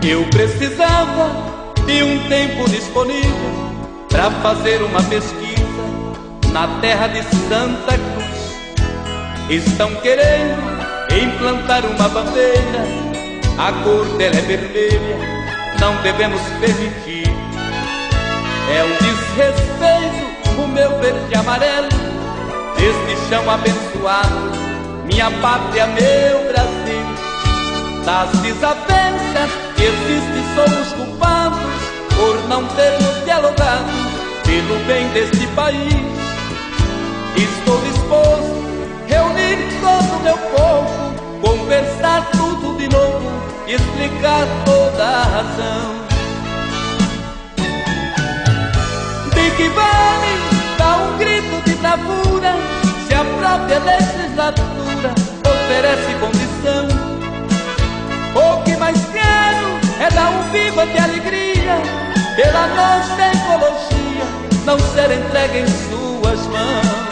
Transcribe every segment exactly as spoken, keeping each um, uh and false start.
Eu precisava de um tempo disponível para fazer uma pesquisa na terra de Santa Cruz. Estão querendo implantar uma bandeira, a cor dela é vermelha, não devemos permitir. É um desrespeito o meu verde e amarelo, este chão abençoado, minha pátria, meu Brasil. Das desavenças que existem somos culpados por não termos dialogado pelo bem deste país. Estou disposto a reunir todo o meu povo, conversar tudo de novo e explicar toda a razão. De que vale dar um grito de bravura se a própria legislatura oferece condição? O que mais quero é dar um viva de alegria pela nossa ecologia não ser entregue em suas mãos.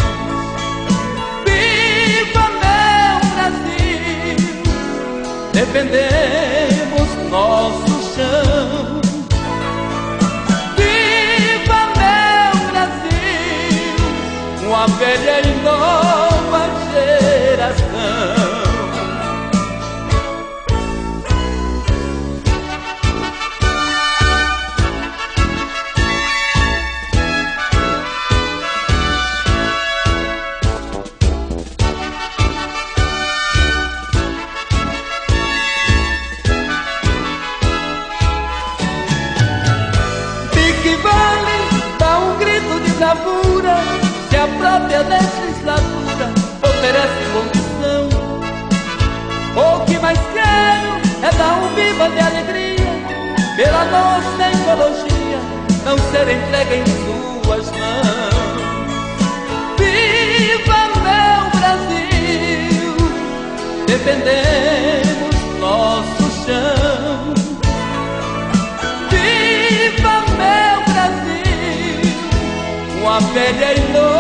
Viva meu Brasil, defendemos nosso chão. Viva meu Brasil, uma velha e nova geração. Se a própria legislatura oferece condição, o que mais quero é dar um viva de alegria pela nossa ecologia não ser entregue em suas mãos. Viva meu Brasil, defendemos nosso chão. Viva meu Brasil, uma velha e nova